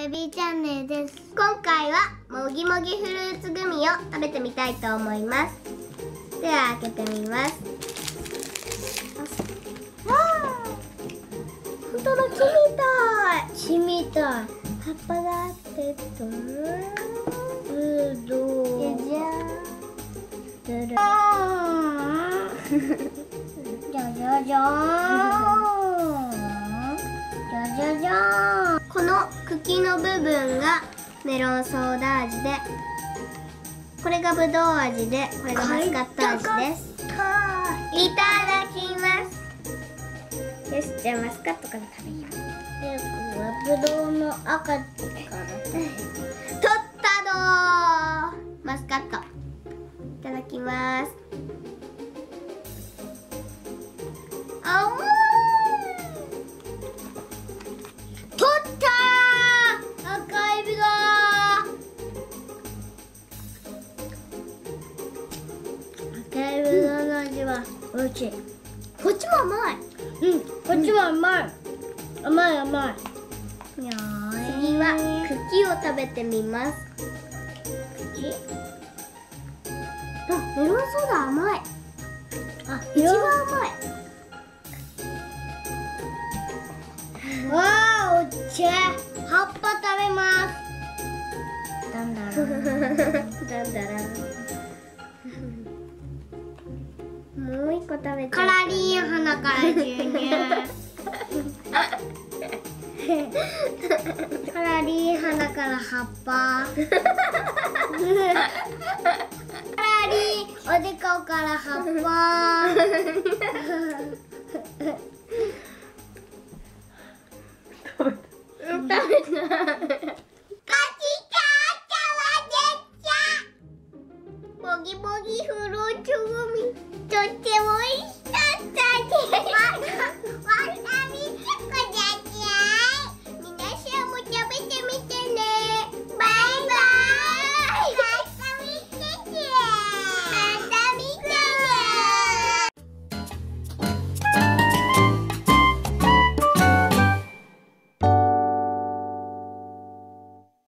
ベビーチャンネルです。今回はもぎもぎフルーツグミを食べてみたいと思います。では開けてみます。わあ、ほんとだ、木みたい。葉っぱがあってぶどう。じゃじゃじゃじゃーん。じゃじゃじゃーん。この茎の部分がメロンソーダ味で、これがぶどう味で、これがマスカット味です。いただきます。よし、じゃあマスカットから食べよう。ぶどうの赤から取ったどー。マスカットいただきます。あおー、取ったー。赤いぶどう。赤いぶどうの味はおいしい。こっちも甘い。うん、こっちも甘い。甘い。次は茎を食べてみます。茎？あ、メロンソーダ甘い。あ、一番甘い。わあ、お茶。葉っぱ食べます。だんだらもう一個食べて。カラリン鼻から牛乳。カラリン鼻から葉っぱ。カラリンおでこから葉っぱ。食べた。もぎもぎフルーツグミ、とっても美味しかったです。